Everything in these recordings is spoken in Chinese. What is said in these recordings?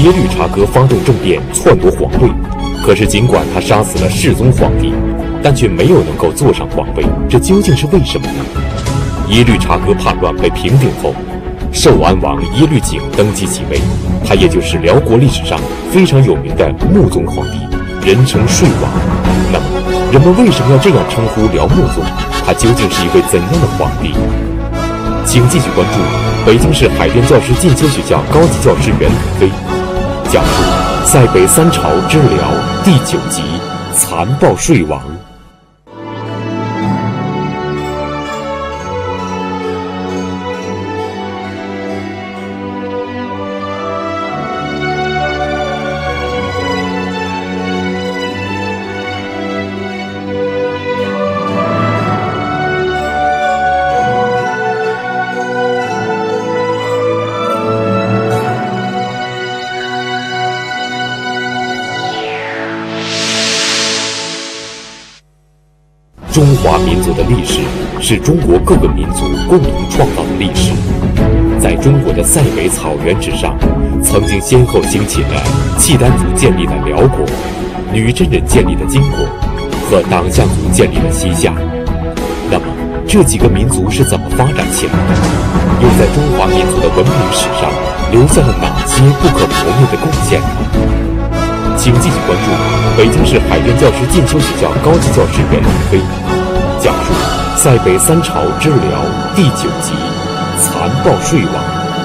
耶律察哥发动政变篡夺皇位，可是尽管他杀死了世宗皇帝，但却没有能够坐上皇位，这究竟是为什么呢？耶律察哥叛乱被平定后，寿安王耶律璟登基即位，他也就是辽国历史上非常有名的穆宗皇帝，人称睡王。那么，人们为什么要这样称呼辽穆宗？他究竟是一位怎样的皇帝？请继续关注北京市海淀教师进修学校高级教师袁腾飞讲述《塞北三朝之辽》第9集《残暴睡王》。中华民族的历史是中国各个民族共同创造的历史。在中国的塞北草原之上，曾经先后兴起了契丹族建立的辽国、女真人建立的金国和党项族建立的西夏。那么，这几个民族是怎么发展起来的？又在中华民族的文明史上留下了哪些不可磨灭的贡献呢？请继续关注北京市海淀教师进修学校高级教师袁腾飞讲述《塞北三朝之辽》第9集《残暴睡王》。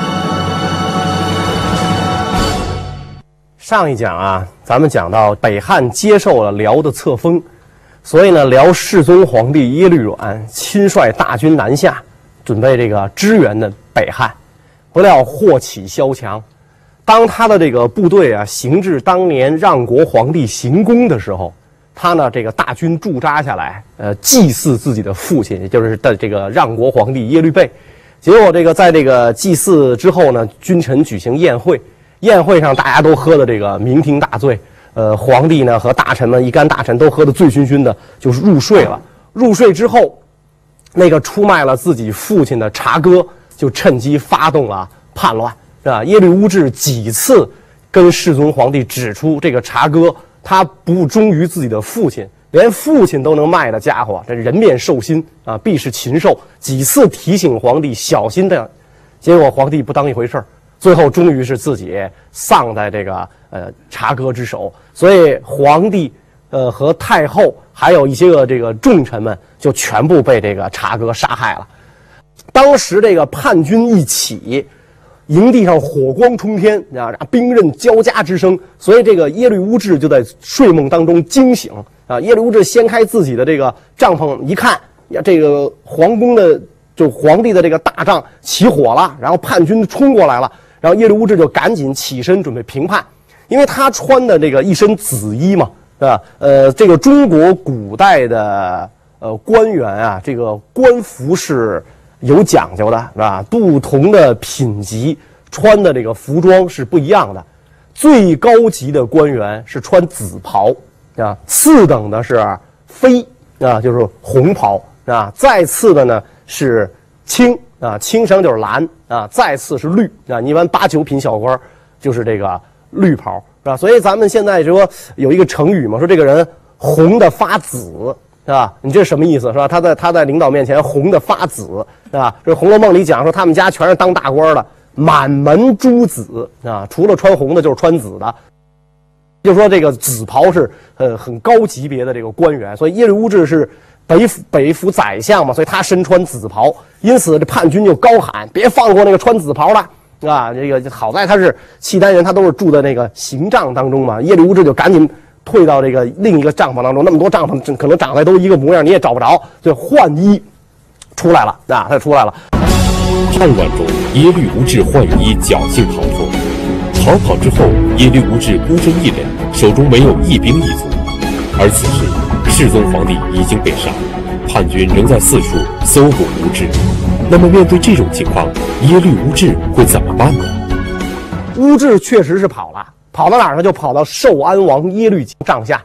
上一讲啊，咱们讲到北汉接受了辽的册封，所以呢，辽世宗皇帝耶律阮亲率大军南下，准备这个支援的北汉，不料祸起萧墙。当他的这个部队啊行至当年让国皇帝行宫的时候，他呢这个大军驻扎下来，祭祀自己的父亲，也就是的这个让国皇帝耶律倍。结果这个在这个祭祀之后呢，君臣举行宴会，宴会上大家都喝的这个酩酊大醉，皇帝呢和大臣们一干大臣都喝得醉醺醺的，就是入睡了。入睡之后，那个出卖了自己父亲的察哥就趁机发动了叛乱。耶律乌质几次跟世宗皇帝指出，这个察哥他不忠于自己的父亲，连父亲都能卖的家伙，这人面兽心啊，必是禽兽。几次提醒皇帝小心的，结果皇帝不当一回事儿，最后终于是自己丧在这个察哥之手。所以皇帝和太后还有一些个这个重臣们就全部被这个察哥杀害了。当时这个叛军一起，营地上火光冲天啊，兵刃交加之声，所以这个耶律乌质就在睡梦当中惊醒啊。耶律乌质掀开自己的这个帐篷一看，呀，这个皇宫的就皇帝的这个大帐起火了，然后叛军冲过来了，然后耶律乌质就赶紧起身准备平叛，因为他穿的这个一身紫衣嘛，啊，这个中国古代的官员啊，这个官服是有讲究的，是吧？不同的品级穿的这个服装是不一样的。最高级的官员是穿紫袍啊，次等的是飞啊，就是红袍啊，再次的呢是青啊，青绳就是蓝啊，再次是绿啊。一般8、9品小官就是这个绿袍，是吧？所以咱们现在说有一个成语嘛，说这个人红的发紫。是吧？你这是什么意思？是吧？他在领导面前红的发紫，是吧？这《红楼梦》里讲说他们家全是当大官的，满门诸子啊，除了穿红的就是穿紫的。就说这个紫袍是很高级别的这个官员，所以耶律乌质是北府宰相嘛，所以他身穿紫袍，因此这叛军就高喊别放过那个穿紫袍的啊！这个好在他是契丹人，他都是住在那个行帐当中嘛，耶律乌质就赶紧退到这个另一个帐篷当中，那么多帐篷可能长得都一个模样，你也找不着，就换衣出来了啊，他出来了。 叛乱中，耶律无质换衣侥幸逃脱。逃跑之后，耶律无质孤身一人，手中没有一兵一卒。而此时，世宗皇帝已经被杀，叛军仍在四处搜捕无质。那么面对这种情况，耶律无质会怎么办呢？ 乌质确实是跑了。跑到哪儿呢？就跑到寿安王耶律帐下。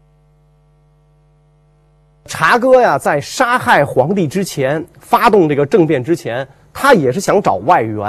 察哥呀，在杀害皇帝之前，发动这个政变之前，他也是想找外援，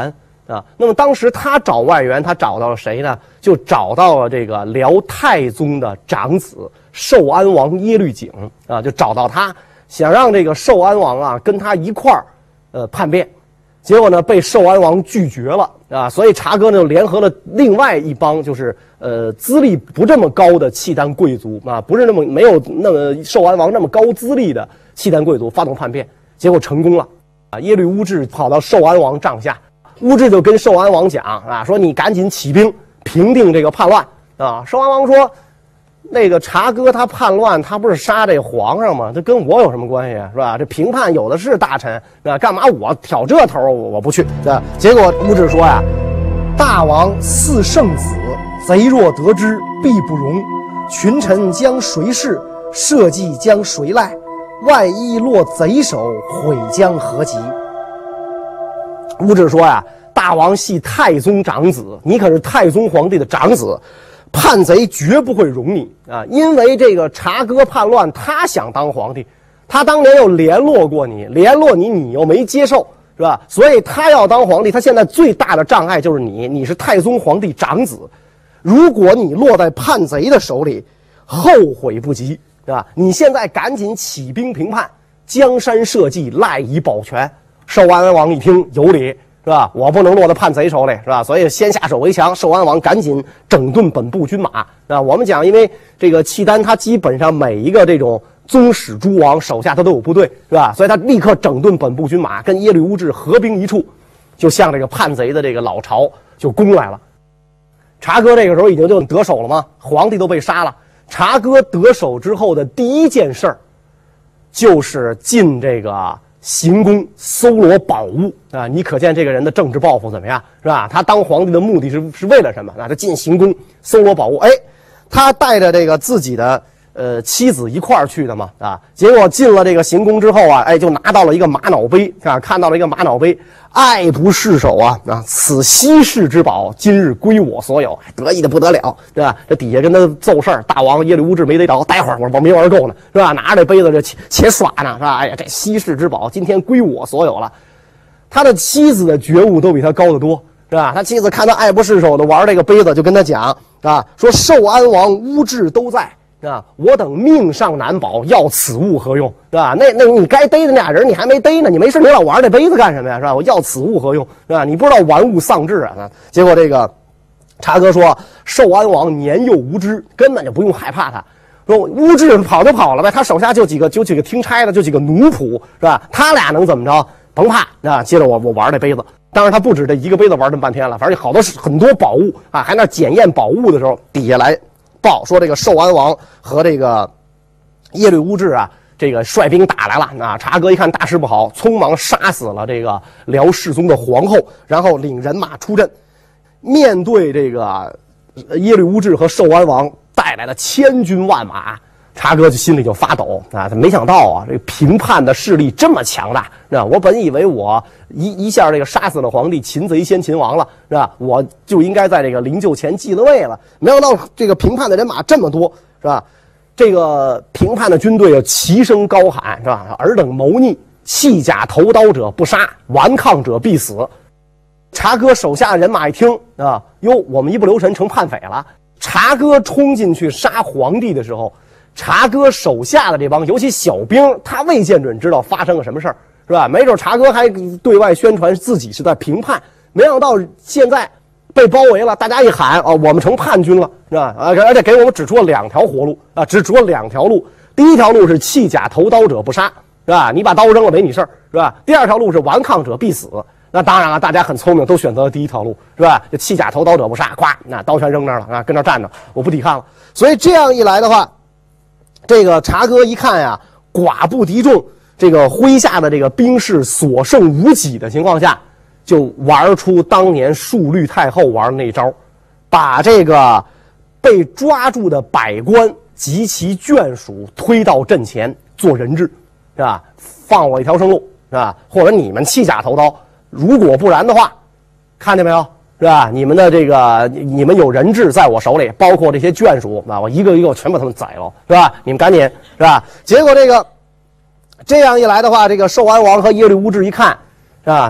啊。那么当时他找外援，他找到了谁呢？就找到了这个辽太宗的长子寿安王耶律璟啊，就找到他，想让这个寿安王啊跟他一块儿叛变。结果呢，被寿安王拒绝了啊，所以察哥呢就联合了另外一帮，就是资历不这么高的契丹贵族啊，不是没有那么寿安王那么高资历的契丹贵族发动叛变，结果成功了啊。耶律乌质跑到寿安王帐下，乌质就跟寿安王讲啊，说你赶紧起兵平定这个叛乱啊。寿安王说，那个察哥他叛乱，他不是杀这皇上吗？这跟我有什么关系啊？是吧？这平叛有的是大臣，干嘛我挑这头？我不去。结果乌质说呀，大王似圣子，贼若得知，必不容。群臣将谁弑？社稷将谁赖？万一落贼手，悔将何及？乌质说呀，大王系太宗长子，你可是太宗皇帝的长子。叛贼绝不会容你啊！因为这个察哥叛乱，他想当皇帝，他当年又联络过你，联络你，你又没接受，是吧？所以他要当皇帝，他现在最大的障碍就是你是太宗皇帝长子，如果你落在叛贼的手里，后悔不及，是吧？你现在赶紧起兵平叛，江山社稷赖以保全。寿安王一听有理。是吧？我不能落到叛贼手里，是吧？所以先下手为强。寿安王赶紧整顿本部军马啊！我们讲，因为这个契丹，他基本上每一个这种宗室诸王手下他都有部队，是吧？所以他立刻整顿本部军马，跟耶律乌质合兵一处，就向这个叛贼的这个老巢就攻来了。察哥这个时候已经就得手了吗？皇帝都被杀了。察哥得手之后的第一件事儿，就是进这个行宫搜罗宝物啊！你可见这个人的政治抱负怎么样，是吧？他当皇帝的目的是为了什么？他进行宫搜罗宝物。哎，他带着这个自己的妻子一块儿去的嘛啊！结果进了这个行宫之后啊，哎，就拿到了一个玛瑙杯啊，看到了一个玛瑙杯，爱不释手啊！此稀世之宝，今日归我所有，得意的不得了，对吧？这底下跟他奏事儿，大王耶律乌质没逮着，待会儿我没玩够呢，是吧？拿着这杯子这且耍呢，是吧？哎呀，这稀世之宝今天归我所有了。他的妻子的觉悟都比他高得多，是吧？他妻子看他爱不释手的玩这个杯子，就跟他讲啊，说寿安王乌质都在。啊！我等命尚难保，要此物何用？是吧？那你该逮的那俩人你还没逮呢，你没事你老玩这杯子干什么呀？是吧？我要此物何用？是吧？你不知道玩物丧志啊！结果这个察哥说，寿安王年幼无知，根本就不用害怕他。说乌质跑就跑了呗，他手下就几个听差的，就几个奴仆，是吧？他俩能怎么着？甭怕啊！接着我玩这杯子。当然他不止这一个杯子玩这么半天了，反正好多很多宝物啊，还那检验宝物的时候，底下来报说这个寿安王和这个耶律乌质啊，这个率兵打来了啊！察哥一看大事不好，匆忙杀死了这个辽世宗的皇后，然后领人马出阵，面对这个耶律乌质和寿安王带来的千军万马，察哥就心里就发抖啊！他没想到啊，这个平叛的势力这么强大，那我本以为我一下这个杀死了皇帝，擒贼先擒王了，是吧？我就应该在这个灵柩前继了位了。没想到这个平叛的人马这么多，是吧？这个平叛的军队要齐声高喊，是吧？尔等谋逆，弃甲投刀者不杀，顽抗者必死。察哥手下人马一听啊，哟，我们一不留神成叛匪了。察哥冲进去杀皇帝的时候，察哥手下的这帮，尤其小兵，他未见准知道发生了什么事儿，是吧？没准察哥还对外宣传自己是在平叛，没想到现在被包围了，大家一喊啊，我们成叛军了，是吧？而且给我们指出了两条活路啊，指出了两条路。第一条路是弃甲投刀者不杀，是吧？你把刀扔了没你事儿，是吧？第二条路是顽抗者必死。那当然了，大家很聪明，都选择了第一条路，是吧？就弃甲投刀者不杀，咵，那刀全扔那儿了啊，跟那儿站着，我不抵抗了。所以这样一来的话，这个察哥一看呀，寡不敌众，这个麾下的这个兵士所剩无几的情况下，就玩出当年述律太后玩的那招，把这个被抓住的百官及其眷属推到阵前做人质，是吧？放我一条生路，是吧？或者你们弃甲投刀，如果不然的话，看见没有？是吧？你们的这个，你们有人质在我手里，包括这些眷属啊，我一个一个我全把他们宰了，是吧？你们赶紧，是吧？结果这样一来的话，这个寿安王和耶律乌质一看，是吧？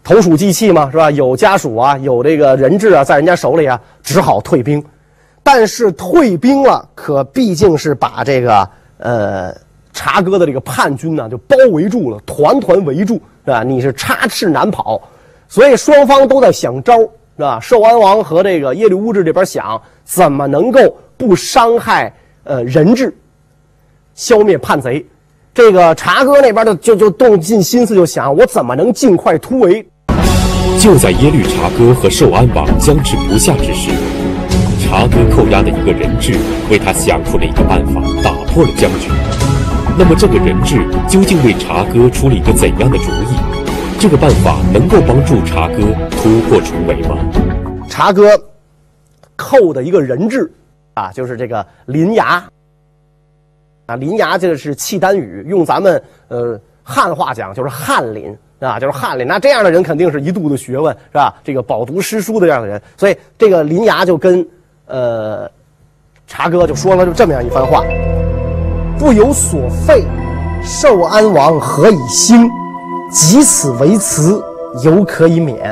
投鼠忌器嘛，是吧？有家属啊，有这个人质啊，在人家手里啊，只好退兵。但是退兵了，可毕竟是把这个察哥的这个叛军呢就包围住了，团团围住，是吧？你是插翅难跑，所以双方都在想招，是吧？寿安王和这个耶律乌质这边想怎么能够不伤害人质，消灭叛贼。这个察哥那边就动尽心思，就想我怎么能尽快突围。 就在耶律察哥和寿安王僵持不下之时，察哥扣押的一个人质为他想出了一个办法，打破了僵局。那么这个人质究竟为察哥出了一个怎样的主意？这个办法能够帮助察哥突破重围吗？ 察哥扣的一个人质啊，就是这个临牙啊，临牙这个是契丹语，用咱们汉话讲就是翰林啊，就是翰林。那这样的人肯定是一肚子学问，是吧？这个饱读诗书的这样的人，所以这个临牙就跟察哥就说了就这么样一番话：不有所废，寿安王何以兴？即此为辞，犹可以免。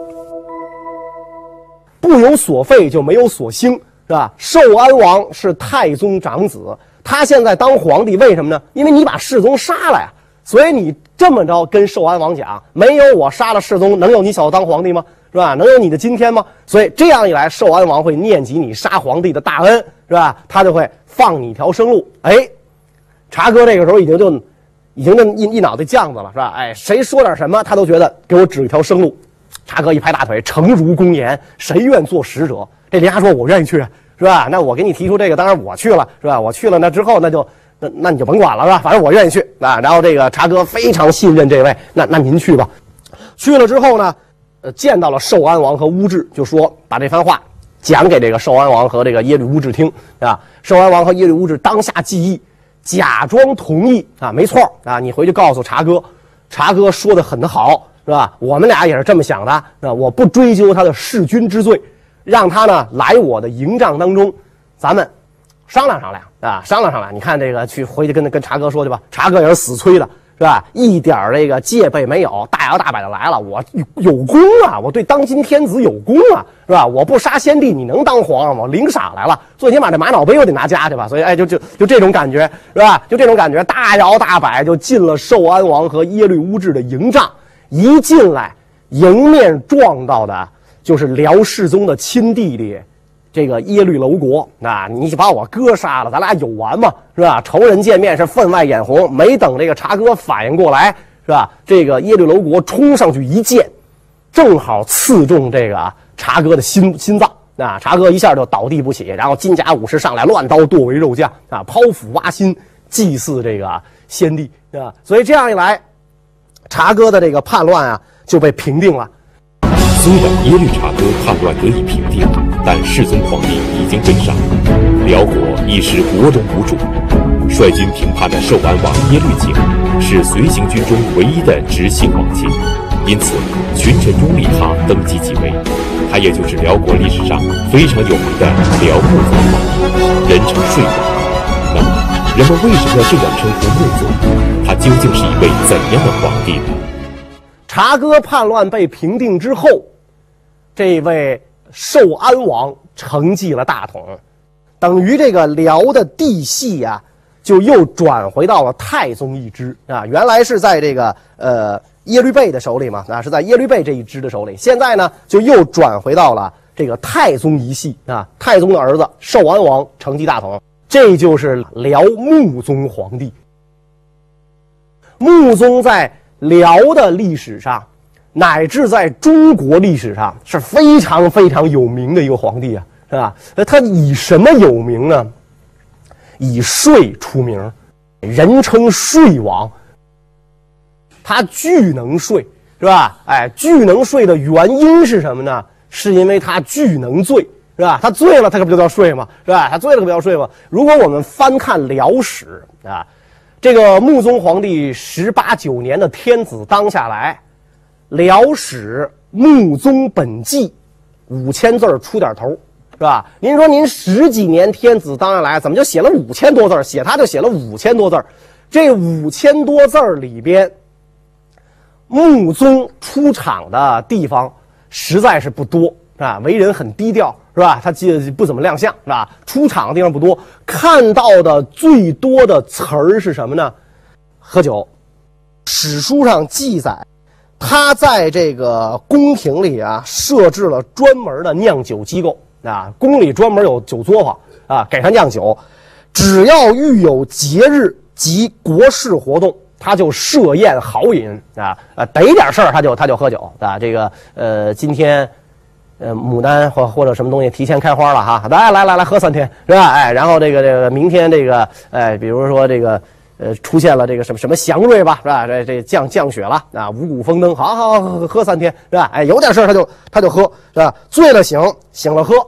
不有所废就没有所兴，是吧？寿安王是太宗长子，他现在当皇帝，为什么呢？因为你把世宗杀了呀，所以你这么着跟寿安王讲，没有我杀了世宗，能有你小子当皇帝吗？是吧？能有你的今天吗？所以这样一来，寿安王会念及你杀皇帝的大恩，是吧？他就会放你一条生路。哎，察哥这个时候已经一脑袋犟子了，是吧？哎，谁说点什么，他都觉得给我指一条生路。察哥一拍大腿，诚如公言，谁愿做使者？这临牙说：“我愿意去，是吧？那我给你提出这个，当然我去了，是吧？我去了，那之后那你就甭管了，是吧？反正我愿意去啊。”然后这个察哥非常信任这位，那您去吧。去了之后呢，见到了寿安王和乌质，就说把这番话讲给这个寿安王和这个耶律乌质听啊。寿安王和耶律乌质当下记忆，假装同意啊，没错啊，你回去告诉察哥，察哥说的很好，是吧？我们俩也是这么想的啊，我不追究他的弑君之罪，让他呢来我的营帐当中，咱们商量商量啊，商量商量。你看这个回去跟察哥说去吧，察哥也是死催的，是吧？一点这个戒备没有，大摇大摆的来了。我有功啊，我对当今天子有功啊，是吧？我不杀先帝，你能当皇上吗？领赏来了，最起码这玛瑙杯我得拿家去吧。所以，哎，就这种感觉，是吧？就这种感觉，大摇大摆就进了寿安王和耶律乌质的营帐。一进来，迎面撞到的就是辽世宗的亲弟弟。这个耶律楼国，那你把我哥杀了，咱俩有完吗？是吧？仇人见面是分外眼红，没等这个察哥反应过来，是吧？这个耶律楼国冲上去一剑，正好刺中这个察哥的心脏，啊，察哥一下就倒地不起，然后金甲武士上来乱刀剁为肉酱啊，剖腹挖心，祭祀这个先帝啊，所以这样一来，察哥的这个叛乱啊就被平定了。 虽然耶律察哥叛乱得以平定，但世宗皇帝已经被杀，辽国一时国中无主。率军平叛的寿安王耶律景是随行军中唯一的直系皇亲，因此群臣拥立他登基即位。他也就是辽国历史上非常有名的辽穆宗皇帝，人称睡王。那么，人们为什么要这样称呼穆宗？他究竟是一位怎样的皇帝呢？ 察哥叛乱被平定之后，这位寿安王承继了大统，等于这个辽的帝系啊，就又转回到了太宗一支啊。原来是在这个耶律倍的手里嘛，啊，是在耶律倍这一支的手里。现在呢，就又转回到了这个太宗一系啊。太宗的儿子寿安王承继大统，这就是辽穆宗皇帝。穆宗在辽的历史上，乃至在中国历史上是非常非常有名的一个皇帝啊，是吧？他以什么有名呢？以税出名，人称税王。他巨能税，是吧？哎，巨能税的原因是什么呢？是因为他巨能罪，是吧？他醉了，他可不就叫税吗？是吧？他醉了可不叫税吗？如果我们翻看辽史啊，这个穆宗皇帝18、9年的天子当下来，辽史穆宗本纪5000字出点头，是吧？您说您10几年天子当下来，怎么就写了5000多字？写他就写了5000多字。这5000多字里边， 穆宗出场的地方实在是不多啊，为人很低调，是吧？他不怎么亮相，是吧？出场的地方不多，看到的最多的词儿是什么呢？喝酒。史书上记载，他在这个宫廷里啊设置了专门的酿酒机构啊，宫里专门有酒作坊啊，给他酿酒。只要遇有节日及国事活动，他就设宴豪饮啊，逮点事儿他就喝酒啊。这个今天牡丹或者什么东西提前开花了哈，来喝3天是吧？哎，然后这个明天这个比如说这个出现了这个什么祥瑞吧，是吧？这降雪了啊，五谷丰登，好喝3天是吧？哎，有点事儿他就喝是吧？醉了醒了喝，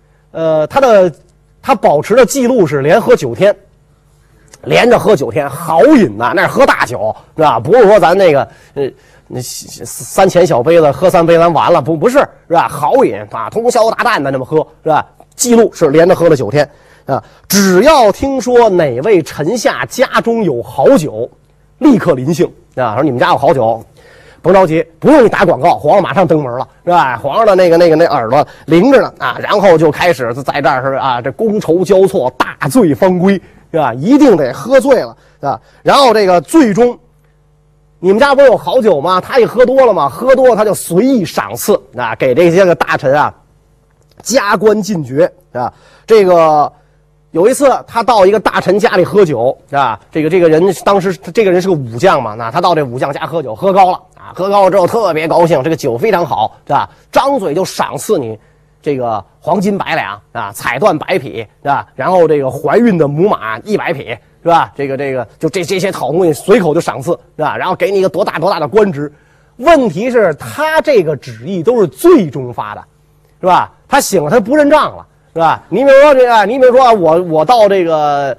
他保持的记录是连喝9天，连着喝9天，豪饮呐，那是喝大酒是吧？不是说咱那个那3钱小杯子喝3杯咱完了，不是吧？豪饮啊，通宵达旦的那么喝是吧？记录是连着喝了9天啊！只要听说哪位臣下家中有好酒，立刻临幸啊！说你们家有好酒，甭着急，不用你打广告，皇上马上登门了，是吧？皇上的那耳朵灵着呢啊，然后就开始在这儿是啊，这觥筹交错，大醉方归，是吧？一定得喝醉了啊！然后这个最终，你们家不是有好酒吗？他一喝多了嘛，喝多了他就随意赏赐啊，给这些个大臣啊加官进爵啊。这个有一次他到一个大臣家里喝酒啊，这个人当时这个人是个武将嘛，那他到这武将家喝酒，喝高了啊，喝高了之后特别高兴，这个酒非常好，是吧？张嘴就赏赐你这个黄金100两啊，彩缎100匹，是吧？然后这个怀孕的母马100匹，是吧？这个就这些好东西随口就赏赐，是吧？然后给你一个多大的官职。问题是他这个旨意都是最终发的，是吧？他醒了他不认账了。是吧？你比如说这个，你比如说我到这个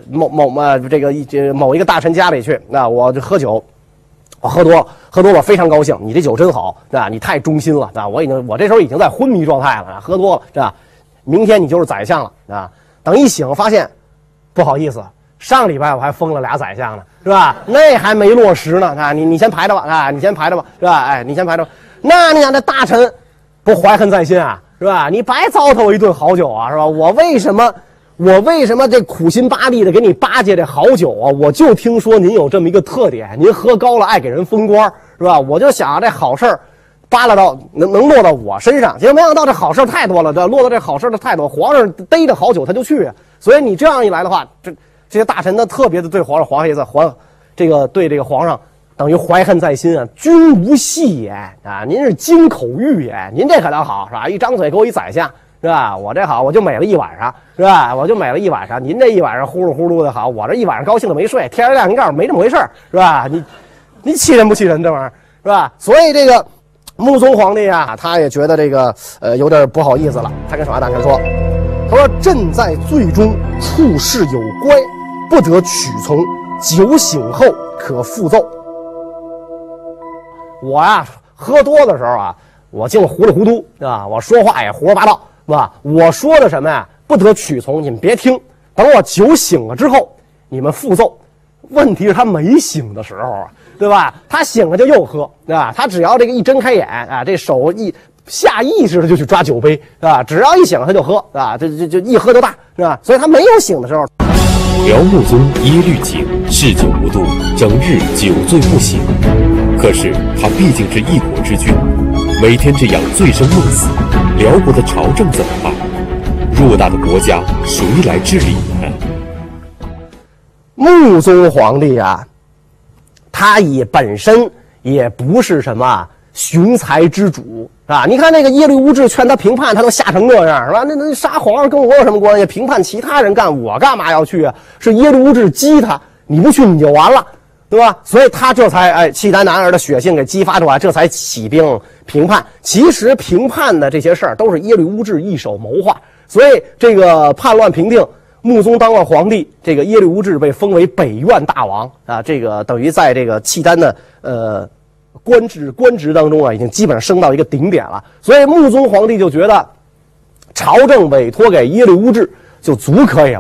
某一个大臣家里去，那我就喝酒，我喝多了非常高兴，你这酒真好，是吧？你太忠心了，是吧？我这时候已经在昏迷状态了，喝多了，是吧？明天你就是宰相了，啊！等一醒发现，不好意思，上礼拜我还封了俩宰相呢，是吧？那还没落实呢，啊！你先排着吧，啊！你先排着吧，是吧？哎，你先排着吧。那你想这大臣不怀恨在心啊？是吧？你白糟蹋我一顿好酒啊，是吧？我为什么这苦心巴力的给你巴结这好酒啊？我就听说您有这么一个特点，您喝高了爱给人封官，是吧？我就想这好事儿扒拉到能落到我身上，结果没想到这好事太多了，落到这好事的太多，皇上逮着好酒他就去，所以你这样一来的话，这些大臣呢特别的对皇上对这个皇上。等于怀恨在心啊，君无戏也啊！您是金口玉也，您这可倒好是吧？一张嘴给我一宰相是吧？我这好，我就美了一晚上是吧？我就美了一晚上，您这一晚上呼噜呼噜的好，我这一晚上高兴的没睡，天亮您告诉没这么回事是吧？你气人不气人这玩意儿是吧？所以这个穆宗皇帝啊，他也觉得这个有点不好意思了，他跟手下大臣说：“他说朕在醉中处事有乖，不得屈从，酒醒后可复奏。”我呀，喝多的时候啊，我净糊里糊涂，是吧？我说话也胡说八道，是吧？我说的什么呀，不得曲从，你们别听。等我酒醒了之后，你们复奏。问题是他没醒的时候啊，对吧？他醒了就又喝，对吧？他只要这个一睁开眼啊，这手下意识的就去抓酒杯，是吧？只要一醒他就喝，啊，就一喝就大，是吧？所以他没有醒的时候。 辽穆宗耶律璟嗜酒无度，整日酒醉不醒。可是他毕竟是一国之君，每天这样醉生梦死，辽国的朝政怎么办？偌大的国家，谁来治理呢？ 穆宗皇帝啊，他本身也不是什么雄才之主啊！你看那个耶律乌质劝他平叛，他都吓成这样，是吧？那杀皇上跟我有什么关系？平叛其他人干，我干嘛要去啊？是耶律乌质激他，你不去你就完了，对吧？所以他这才契丹男儿的血性给激发出来，这才起兵平叛。其实平叛的这些事儿都是耶律乌质一手谋划，所以这个叛乱平定。穆宗当了皇帝，这个耶律乌质被封为北院大王啊，这个等于在这个契丹的官职当中啊，已经基本上升到一个顶点了。所以穆宗皇帝就觉得朝政委托给耶律乌质就足可以了，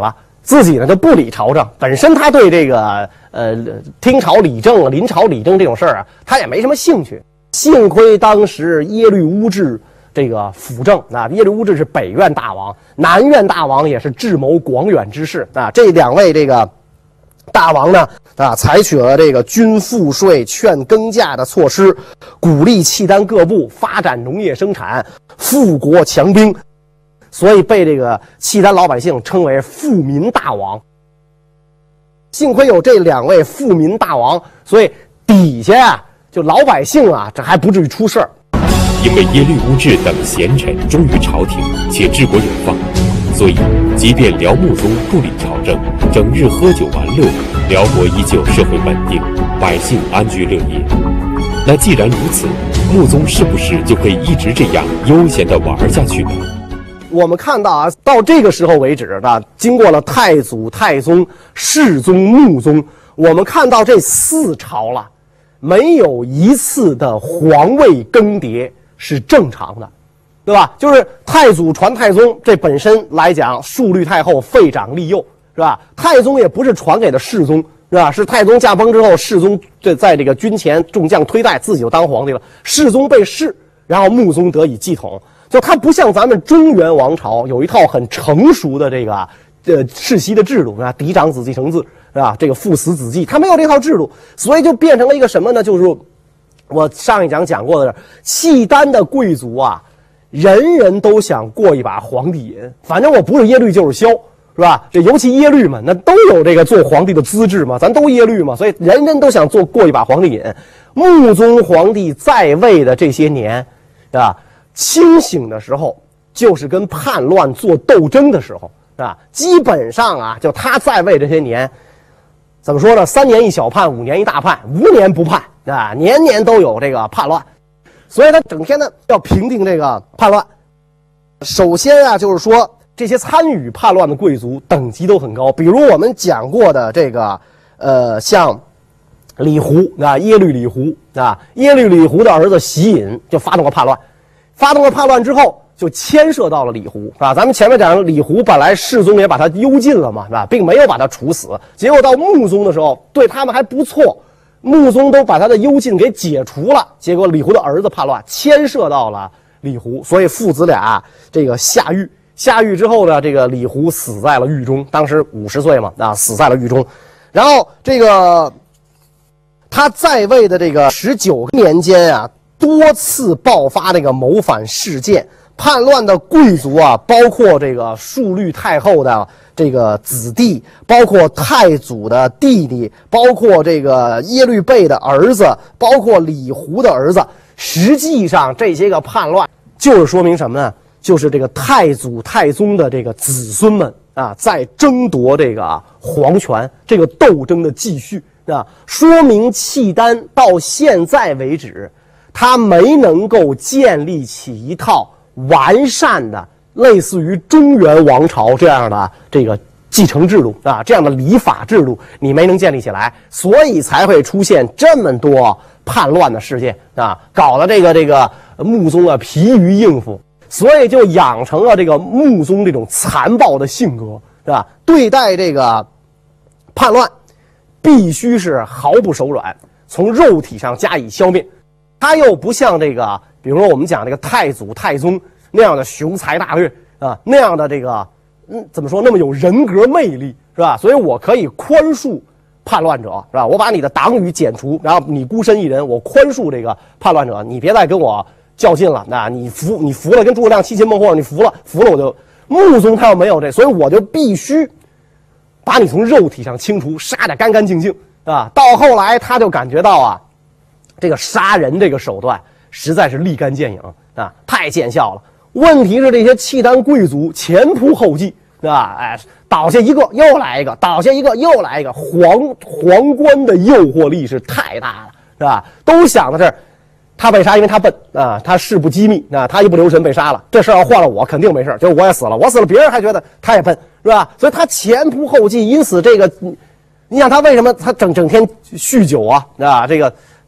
自己呢就不理朝政，本身他对这个听朝理政、临朝理政这种事儿啊，他也没什么兴趣。幸亏当时耶律乌质这个辅政啊，耶律乌质是北院大王，南院大王也是智谋广远之士啊。这两位这个大王呢啊，采取了这个均赋税、劝耕稼的措施，鼓励契丹各部发展农业生产，富国强兵，所以被这个契丹老百姓称为富民大王。幸亏有这两位富民大王，所以底下啊就老百姓啊，这还不至于出事儿。 因为耶律乌质等贤臣忠于朝廷，且治国有方，所以即便辽穆宗不理朝政，整日喝酒玩乐，辽国依旧社会稳定，百姓安居乐业。那既然如此，穆宗是不是就可以一直这样悠闲地玩下去呢？ 我们看到啊，到这个时候为止呢，经过了太祖、太宗、世宗、穆宗，我们看到这4朝了，没有一次的皇位更迭是正常的，对吧？就是太祖传太宗，这本身来讲，树立太后，废长立幼，是吧？太宗也不是传给了世宗，是吧？是太宗驾崩之后，世宗在这个军前众将推戴，自己就当皇帝了。世宗被弑，然后穆宗得以继统。就他不像咱们中原王朝有一套很成熟的这个世袭的制度啊，嫡长子继承制是吧？这个父死子继，他没有这套制度，所以就变成了一个什么呢？就是我上一讲讲过的，契丹的贵族啊，人人都想过一把皇帝瘾，反正我不是耶律就是萧，是吧？这尤其耶律嘛，那都有这个做皇帝的资质嘛，咱都耶律嘛，所以人人都想过一把皇帝瘾。穆宗皇帝在位的这些年，啊，清醒的时候就是跟叛乱做斗争的时候，啊，基本上啊，就他在位这些年，怎么说呢？3年一小叛，5年一大叛，5年不叛啊，年年都有这个叛乱，所以他整天呢要平定这个叛乱。首先啊，就是说这些参与叛乱的贵族等级都很高，比如我们讲过的这个像李胡啊，耶律李胡啊，耶律李胡的儿子习隐就发动了叛乱。发动了叛乱之后，就牵涉到了李胡，是吧？咱们前面讲李胡本来世宗也把他幽禁了嘛，是吧？并没有把他处死，结果到穆宗的时候，对他们还不错，穆宗都把他的幽禁给解除了。结果李胡的儿子叛乱，牵涉到了李胡，所以父子俩这个下狱。下狱之后呢，这个李胡死在了狱中，当时50岁嘛，啊，死在了狱中。然后这个他在位的这个19年间啊，多次爆发这个谋反事件，叛乱的贵族啊，包括这个树律太后的这个子弟，包括太祖的弟弟，包括这个耶律倍的儿子，包括李胡的儿子。实际上这些个叛乱就是说明什么呢？就是这个太祖太宗的这个子孙们啊，在争夺这个皇权，这个斗争的继续啊，说明契丹到现在为止，他没能够建立起一套完善的类似于中原王朝这样的这个继承制度啊，这样的礼法制度你没能建立起来，所以才会出现这么多叛乱的事件啊，搞得这个穆宗啊疲于应付，所以就养成了这个穆宗这种残暴的性格，是吧？对待这个叛乱必须是毫不手软，从肉体上加以消灭。他又不像这个，比如说我们讲这个太祖太宗那样的雄才大略啊，那样的这个怎么说，那么有人格魅力，是吧？所以我可以宽恕叛乱者，是吧？我把你的党羽剪除，然后你孤身一人，我宽恕这个叛乱者，你别再跟我较劲了。那你服了，跟诸葛亮七擒孟获，你服了我就。穆宗他又没有这，所以我就必须把你从肉体上清除，杀得干干净净啊！到后来他就感觉到啊，这个杀人这个手段实在是立竿见影啊，太见效了。问题是这些契丹贵族前仆后继啊，哎，倒下一个又来一个，倒下一个又来一个，皇冠的诱惑力是太大了，是吧？都想到这儿。他被杀，因为他笨啊，他事不机密啊，他一不留神被杀了。这事儿要换了我，肯定没事，就是我也死了，我死了，别人还觉得他也笨，是吧？所以他前仆后继，因此这个，你想他为什么他整天酗酒啊？这个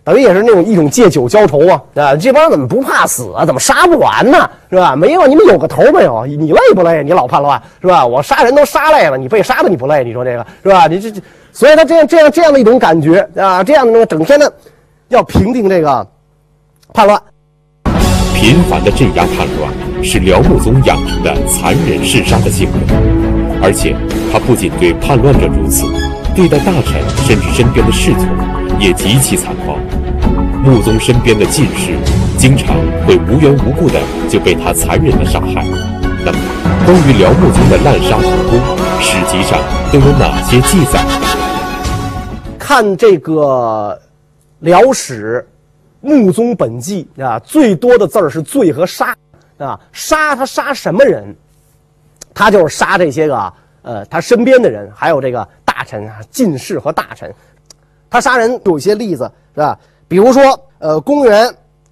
等于也是那种一种借酒浇愁啊，这帮人怎么不怕死啊？怎么杀不完呢？是吧？没有，你们有个头没有？你累不累？你老叛乱是吧？我杀人都杀累了，你被杀的你不累？你说这个是吧？你这，所以他这样的一种感觉啊，这样的那个整天的要平定这个叛乱。 频繁的镇压叛乱是辽穆宗养成的残忍嗜杀的性格，而且他不仅对叛乱者如此，对待大臣甚至身边的侍从也极其残暴。穆宗身边的近侍经常会无缘无故的就被他残忍的杀害。那么，关于辽穆宗的滥杀无辜，史籍上都有哪些记载？ 看这个辽史穆宗本纪啊，最多的字儿是罪和杀啊。杀他杀什么人？他就是杀这些个他身边的人，还有这个大臣啊、进士和大臣。他杀人有一些例子是吧？比如说公元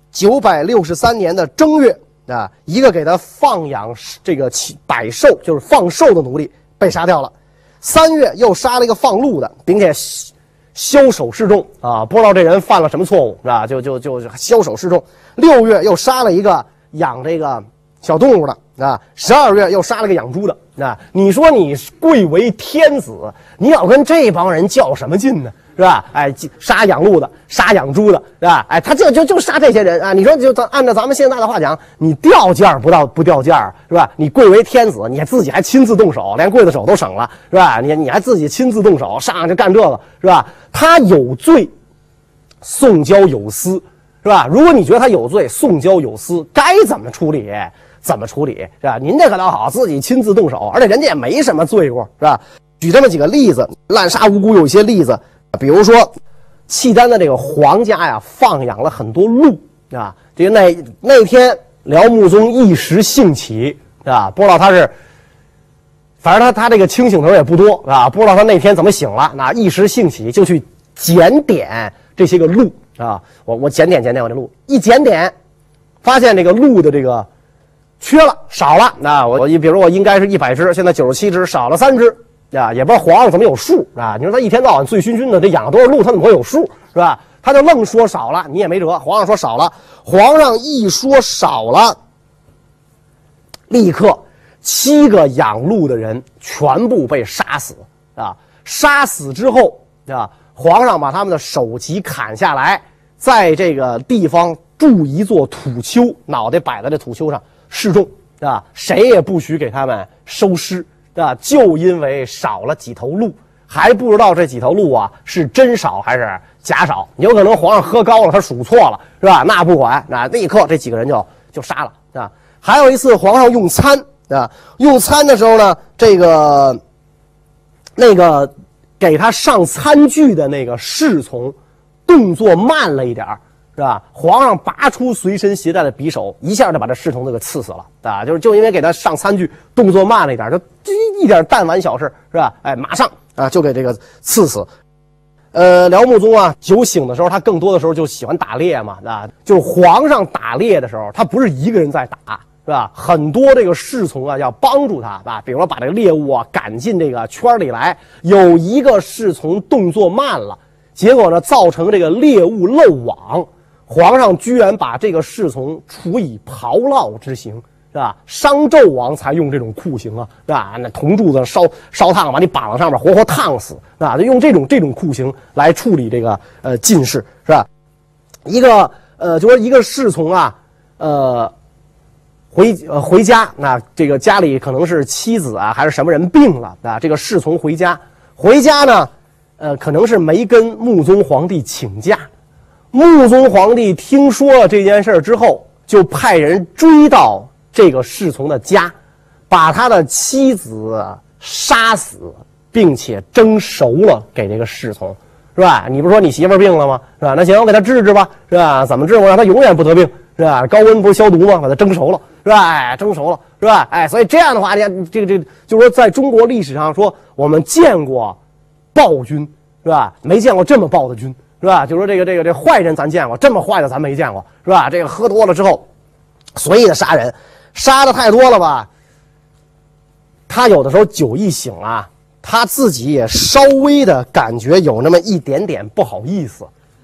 963年的正月啊，一个给他放养这个百兽，就是放兽的奴隶被杀掉了。3月又杀了一个放鹿的，并且枭首示众啊，不知道这人犯了什么错误啊，就枭首示众。6月又杀了一个养这个小动物的啊，12月又杀了个养猪的啊。你说你贵为天子，你老跟这帮人较什么劲呢？是吧？哎，杀养鹿的，杀养猪的，是吧？哎，他就杀这些人啊！你说就按照咱们现在的话讲，你掉价不掉价是吧？你贵为天子，你自己还亲自动手，连刽子手都省了是吧？你还自己亲自动手上去干这个是吧？他有罪，宋交有司是吧？如果你觉得他有罪，宋交有司，该怎么处理怎么处理是吧？您这可倒好，自己亲自动手，而且人家也没什么罪过是吧？举这么几个例子，滥杀无辜有一些例子。比如说，契丹的这个皇家呀，放养了很多鹿啊。这个那天辽穆宗一时兴起啊，不知道他是，反正他这个清醒头也不多啊，不知道他那天怎么醒了，那一时兴起就去检点这些个鹿啊。我检点我这鹿，一检点，发现这个鹿的这个缺了，少了。那比如我应该是100只，现在97只，少了3只。啊，也不知道皇上怎么有数啊？你说他一天到晚醉醺醺的，这养了多少鹿，他怎么会有数是吧？他就愣说少了，你也没辙。皇上说少了，皇上一说少了，立刻7个养鹿的人全部被杀死啊！杀死之后啊，皇上把他们的首级砍下来，在这个地方筑一座土丘，脑袋摆在这土丘上示众啊，谁也不许给他们收尸。啊，就因为少了几头鹿，还不知道这几头鹿啊是真少还是假少，有可能皇上喝高了，他数错了，是吧？那不管，那立刻这几个人就杀了啊。还有一次皇上用餐啊，用餐的时候呢，那个给他上餐具的那个侍从动作慢了一点是吧？皇上拔出随身携带的匕首，一下就把这侍从给刺死了啊！就因为给他上餐具动作慢了一点，就一点弹丸小事是吧？哎，马上啊就给这个刺死。辽穆宗啊，酒醒的时候，他更多的时候就喜欢打猎嘛啊，就是皇上打猎的时候，他不是一个人在打是吧？很多这个侍从啊要帮助他啊，比如说把这个猎物啊赶进这个圈里来，有一个侍从动作慢了，结果呢造成这个猎物漏网。皇上居然把这个侍从处以炮烙之刑，是吧？商纣王才用这种酷刑啊，是吧？那铜柱子烧烫，把你绑在上面，活活烫死，啊，就用这种酷刑来处理这个进士，是吧？一个就说一个侍从啊，回家，那这个家里可能是妻子啊还是什么人病了啊，这个侍从回家呢，可能是没跟穆宗皇帝请假。穆宗皇帝听说了这件事之后，就派人追到这个侍从的家，把他的妻子杀死，并且蒸熟了给这个侍从，是吧？你不是说你媳妇儿病了吗？是吧？那行，我给他治治吧，是吧？怎么治？我让他永远不得病，是吧？高温不是消毒吗？把它蒸熟了，是吧？哎，蒸熟了，是吧？哎，所以这样的话，这个就是说，在中国历史上说，我们见过暴君，是吧？没见过这么暴的君。是吧？就说这个坏人咱见过，这么坏的咱没见过，是吧？这个喝多了之后，随意的杀人，杀的太多了吧？他有的时候酒一醒啊，他自己也稍微的感觉有那么一点点不好意思，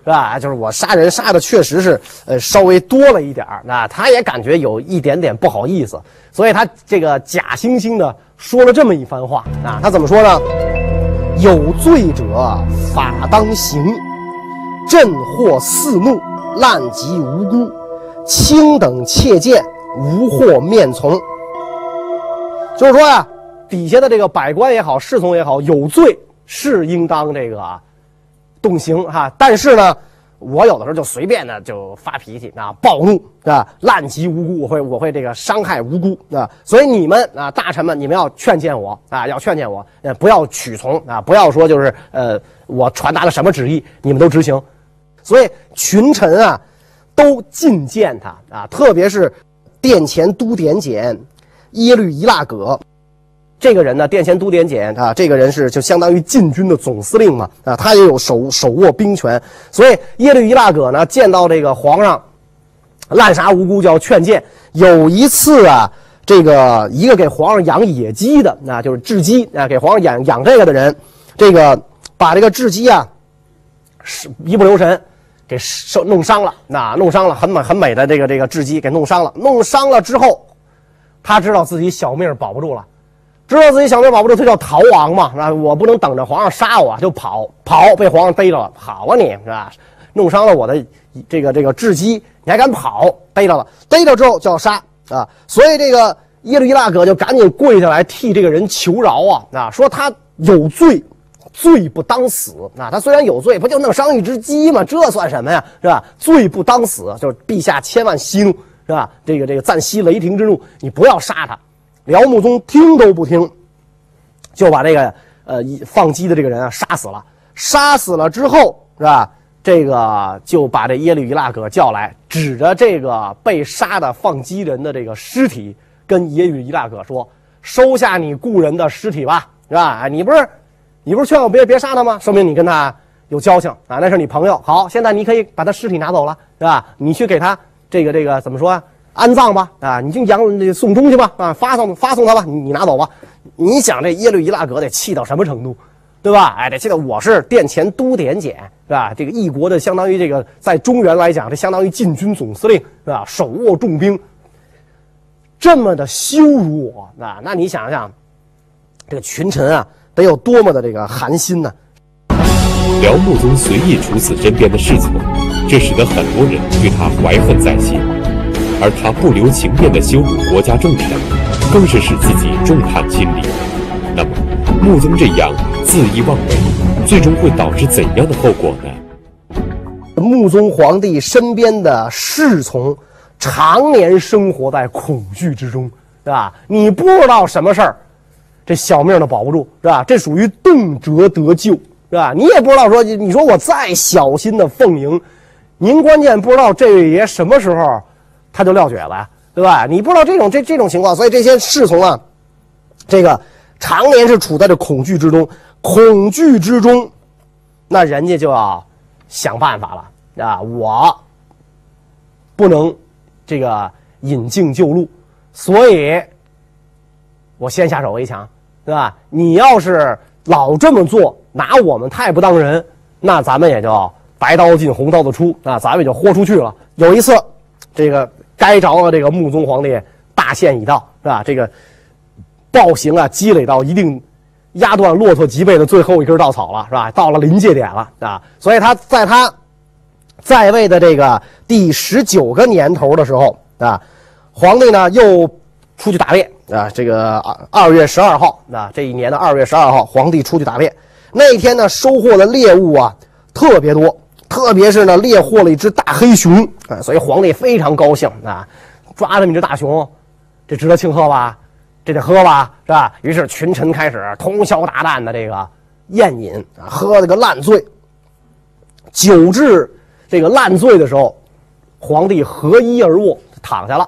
是吧？就是我杀人杀的确实是稍微多了一点儿，那他也感觉有一点点不好意思，所以他这个假惺惺的说了这么一番话啊。他怎么说呢？有罪者法当刑，朕或四怒，滥及无辜，卿等切见，无或面从。就是说呀，底下的这个百官也好，侍从也好，有罪是应当这个动刑哈，但是呢，我有的时候就随便的就发脾气啊，暴怒啊，滥及无辜，我会这个伤害无辜啊，所以你们啊，大臣们，你们要劝谏我啊，要劝谏我，不要屈从啊，不要说就是我传达了什么旨意，你们都执行。所以群臣啊，都进谏他啊，特别是殿前都点检耶律夷剌葛。这个人呢，殿前都点检啊，这个人是就相当于禁军的总司令嘛啊，他也有手握兵权，所以耶律夷剌葛呢，见到这个皇上滥杀无辜，就要劝谏。有一次啊，这个一个给皇上养野鸡的，那就是雉鸡啊，给皇上养这个的人，这个把这个雉鸡啊，一不留神给弄伤了，弄伤了，很美的这个雉鸡给弄伤了，弄伤了之后，他知道自己小命保不住了。知道自己小命保不住，他叫逃亡嘛，是吧？我不能等着皇上杀我，就跑，被皇上逮着了，跑啊你，是吧？弄伤了我的这个雉鸡，你还敢跑？逮着了，逮着之后就要杀啊！所以这个耶律夷剌葛就赶紧跪下来替这个人求饶啊，说他有罪，罪不当死啊！他虽然有罪，不就弄伤一只鸡吗？这算什么呀？是吧？罪不当死，就是陛下千万息怒，是吧？这个暂息雷霆之怒，你不要杀他。辽穆宗听都不听，就把这个放鸡的这个人啊杀死了。杀死了之后，是吧？这个就把这耶律夷剌葛叫来，指着这个被杀的放鸡人的这个尸体，跟耶律夷剌葛说：“收下你故人的尸体吧，是吧？你不是劝我别杀他吗？说明你跟他有交情啊，那是你朋友。好，现在你可以把他尸体拿走了，是吧？你去给他这个怎么说啊？安葬吧，啊，你就送终去吧，啊，发送他吧，你拿走吧。你想这耶律夷剌葛得气到什么程度，对吧？哎，得气到我是殿前都点检，是吧？这个一国的相当于这个在中原来讲，这相当于禁军总司令，是吧？手握重兵，这么的羞辱我，那你想想，这个群臣啊，得有多么的这个寒心呢？ 辽穆宗随意处死身边的侍从，这使得很多人对他怀恨在心。而他不留情面的羞辱国家重臣，更是使自己众叛亲离。那么，穆宗这样恣意妄为，最终会导致怎样的后果呢？ 穆宗皇帝身边的侍从，常年生活在恐惧之中，是吧？你不知道什么事儿，这小命都保不住，是吧？这属于动辄得救，是吧？你也不知道说，你说我再小心的奉迎，您关键不知道这位爷什么时候他就撂蹶子呀，对吧？你不知道这种情况，所以这些侍从啊，这个常年是处在这恐惧之中，那人家就要想办法了啊！我不能这个引颈就戮，所以我先下手为强，对吧？你要是老这么做，拿我们太不当人，那咱们也就白刀进红刀子出啊，咱们也就豁出去了。有一次，这个该着了这个穆宗皇帝大限已到，是吧？这个暴行啊积累到一定压断骆驼脊背的最后一根稻草了，是吧？到了临界点了啊！所以他在位的这个第19个年头的时候啊，皇帝呢又出去打猎啊。这个2月12号啊，这一年的2月12号，皇帝出去打猎。那一天呢，收获的猎物啊特别多。特别是呢，猎获了一只大黑熊啊，所以皇帝非常高兴啊，抓这么一只大熊，这值得庆贺吧？这得喝吧，是吧？于是群臣开始通宵达旦的这个宴饮啊，喝了个烂醉。酒至这个烂醉的时候，皇帝合衣而卧，躺下了。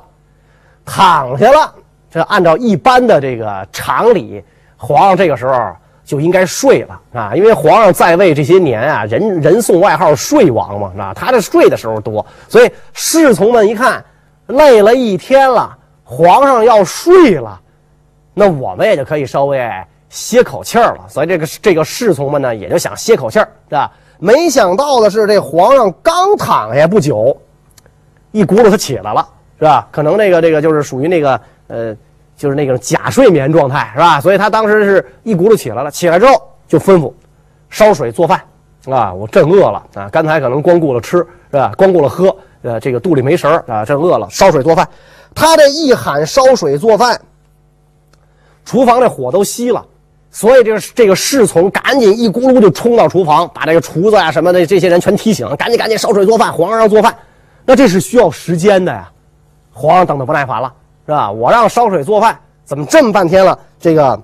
这按照一般的这个常理，皇上这个时候就应该睡了啊，因为皇上在位这些年啊，人送外号睡王嘛，啊，他这睡的时候多，所以侍从们一看累了一天了，皇上要睡了，那我们也就可以稍微歇口气儿了。所以这个侍从们呢，也就想歇口气儿，是吧？ 没想到的是，这皇上刚躺下不久，一轱辘他起来了，是吧？可能这个就是属于那个就是那个假睡眠状态，是吧？所以他当时是一轱辘起来了，起来之后就吩咐烧水做饭啊！我真饿了啊！刚才可能光顾了吃，是吧？光顾了喝，这个肚里没神儿啊，真饿了，烧水做饭。他这一喊烧水做饭，厨房这火都熄了，所以这个侍从赶紧一咕噜就冲到厨房，把这个厨子啊什么的这些人全提醒，赶紧烧水做饭，皇上让做饭。那这是需要时间的呀，皇上等得不耐烦了，是吧？我让烧水做饭，怎么这么半天了？这个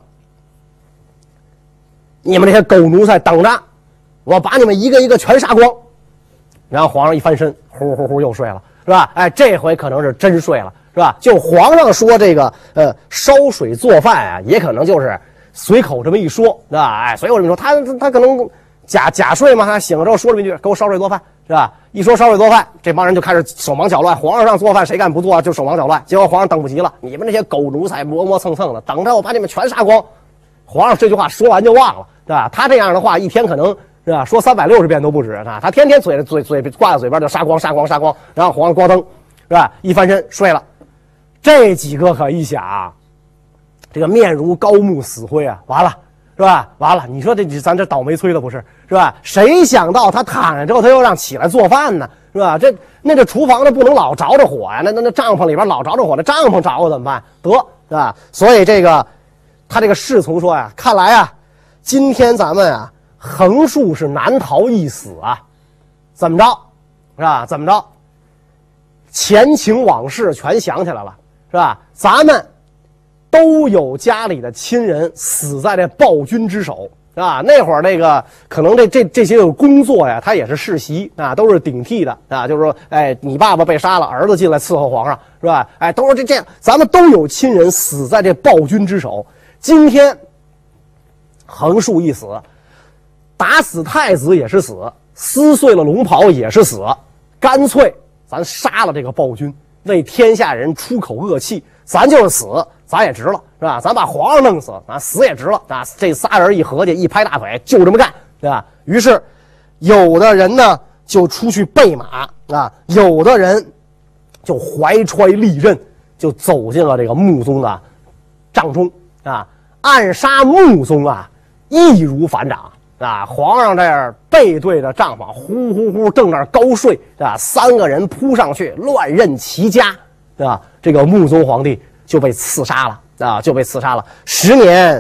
你们这些狗奴才等着，我把你们一个一个全杀光。然后皇上一翻身，呼呼呼又睡了，是吧？哎，这回可能是真睡了，是吧？就皇上说这个烧水做饭啊，也可能就是随口这么一说，是吧？哎，随口这么说，他可能假睡嘛，他醒了之后说了一句：“给我烧水做饭。”是吧？一说烧水做饭，这帮人就开始手忙脚乱。皇上让做饭，谁敢不做就手忙脚乱。结果皇上等不及了，你们这些狗奴才磨磨蹭蹭的，等着我把你们全杀光。皇上这句话说完就忘了，对吧？他这样的话，一天可能是吧说360遍都不止啊！他天天嘴挂在嘴边就杀光，然后皇上咣灯，是吧？一翻身睡了。这几个可一想，这个面如高木死灰啊，完了。是吧？完了，你说咱这倒霉催的不是吧？谁想到他躺下之后，他又让起来做饭呢？是吧？这厨房呢不能老着着火呀，那帐篷里边老着着火，那帐篷着了怎么办？得，是吧？所以他这个侍从说呀，看来啊，今天咱们啊横竖是难逃一死啊，怎么着？是吧？怎么着？前情往事全想起来了，是吧？咱们都有家里的亲人死在这暴君之手啊！那会儿可能这些个工作呀，他也是世袭啊，都是顶替的啊。就是说，哎，你爸爸被杀了，儿子进来伺候皇上，是吧？哎，都是这样，咱们都有亲人死在这暴君之手。今天横竖一死，打死太子也是死，撕碎了龙袍也是死，干脆咱杀了这个暴君，为天下人出口恶气，咱就是死。咱也值了，是吧？咱把皇上弄死，咱死也值了啊！这仨人一合计，一拍大腿，就这么干，对吧？于是，有的人呢就出去备马啊，有的人就怀揣利刃，就走进了这个穆宗的帐中啊，暗杀穆宗啊，易如反掌啊！皇上这儿背对着帐篷，呼呼呼正那儿高睡啊，3个人扑上去，乱刃齐家，对吧？这个穆宗皇帝就被刺杀了啊！就被刺杀了，时年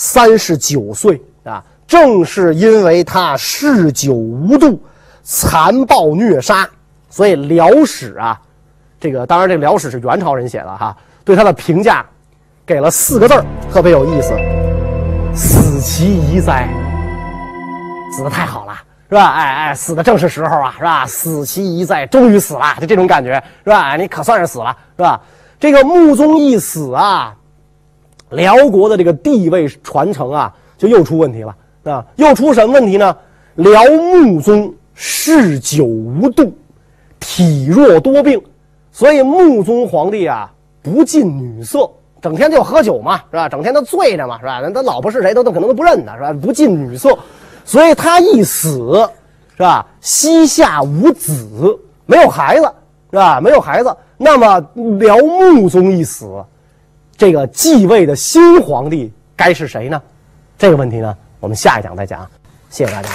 39岁啊！正是因为他嗜酒无度、残暴虐杀，所以辽史啊，当然这辽史是元朝人写的哈，对他的评价给了4个字，特别有意思：死其宜哉！死得太好了，是吧？哎，死的正是时候啊，是吧？死其宜哉，终于死了，就这种感觉，是吧？你可算是死了，是吧？这个穆宗一死啊，辽国的这个地位传承啊，就又出问题了啊！又出什么问题呢？辽穆宗嗜酒无度，体弱多病，所以穆宗皇帝啊不近女色，整天就喝酒嘛，是吧？整天都醉着嘛，是吧？他老婆是谁都可能都不认得，是吧？不近女色，所以他一死，是吧？膝下无子，没有孩子，是吧？没有孩子。那么辽穆宗一死，这个继位的新皇帝该是谁呢？这个问题呢，我们下一讲再讲。谢谢大家。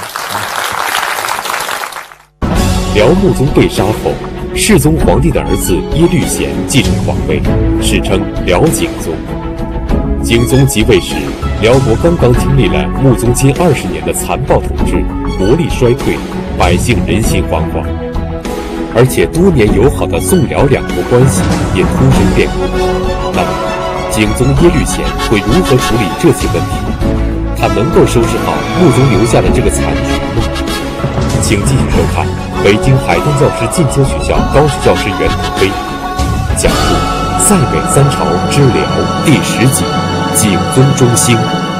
辽穆宗被杀后，世宗皇帝的儿子耶律贤继承皇位，史称辽景宗。景宗即位时，辽国刚刚经历了穆宗近20年的残暴统治，国力衰退，百姓人心惶惶。而且多年友好的宋辽两国关系也突生变故。那么，景宗耶律贤会如何处理这些问题？他能够收拾好穆宗留下的这个残局吗？请继续收看北京海淀教师进阶学校高级教师袁腾飞讲述《塞北三朝之辽》第10集《景宗中兴》。